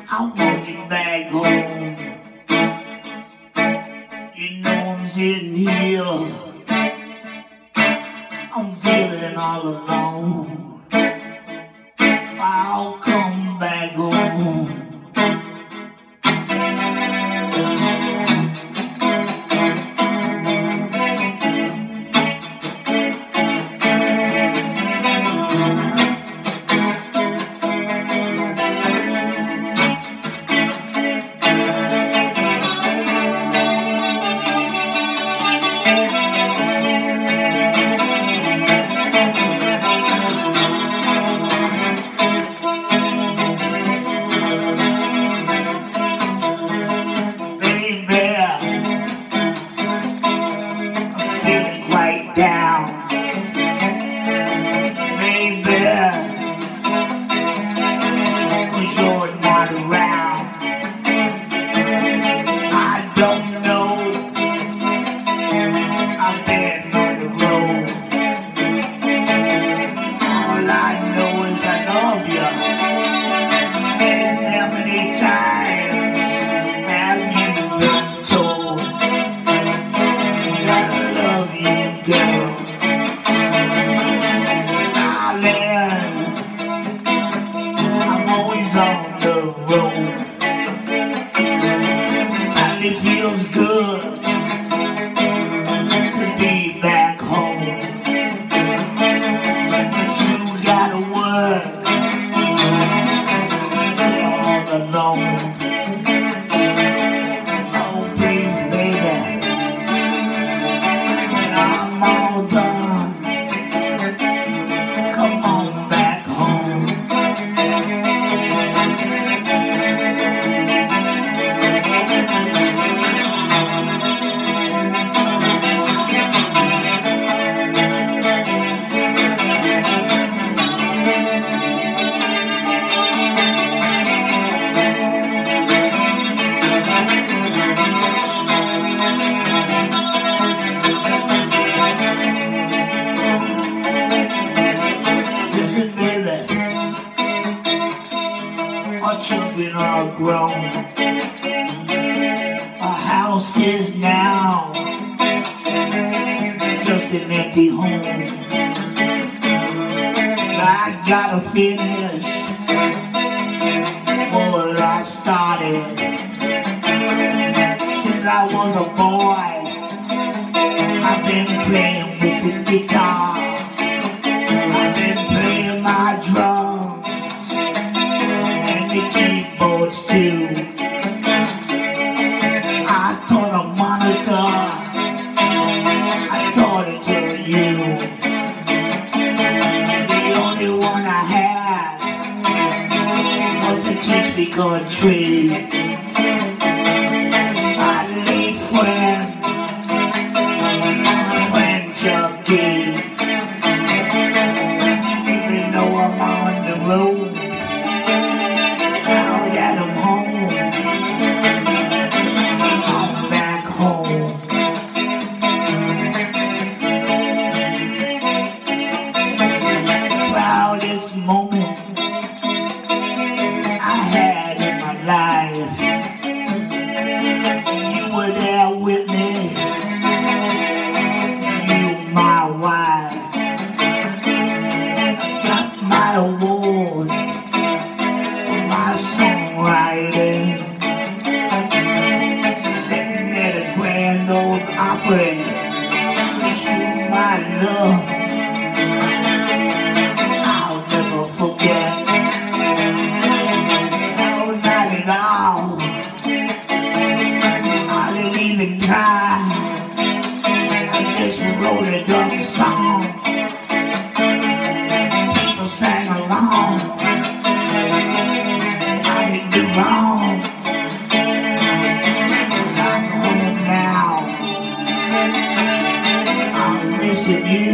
I want you back home. You know I'm sitting here, I'm feeling all alone. I'll come back home. Down, maybe, 'cause you're not around. I don't know, I've been on the road. All I know is I love you. And how many times have you been told that I love you, girl? On the road, and it feels good to be back home. But you gotta work it all alone. Oh please, baby, when I'm all done, come on back home. Our children are grown. Our house is now just an empty home. I gotta finish what I started. Since I was a boy, I've been playing with the guitar. I've been playing my drums and the keyboards too. I taught harmonica, I taught it to you. The only one I had was to teach me country. My late friend, my friend Chucky. Even though I'm on the road, now that I'm home, I'm back home. Proudest moment I had in my life, you were there with me, you my wife. I got my award for my songwriting, sitting at a Grand Ole Opry with you, my love. I'll never forget. No, not at all. I didn't even try. I just wrote a dumb song. People sang along. I didn't do wrong. I'm home now. I'm missing you.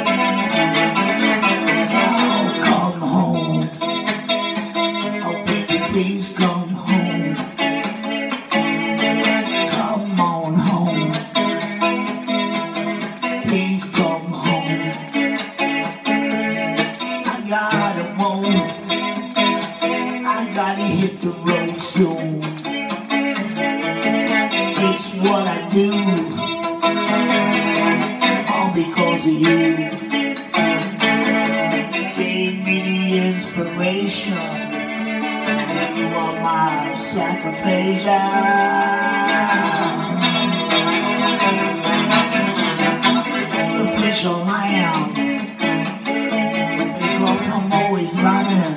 So come home. Oh baby, please come home. Come on home. Please come home. I gotta move. I gotta hear hit the road soon. It's what I do, all because of you. Gave me the inspiration. You are my sacrifice. Sacrificial lamb, because I'm always running.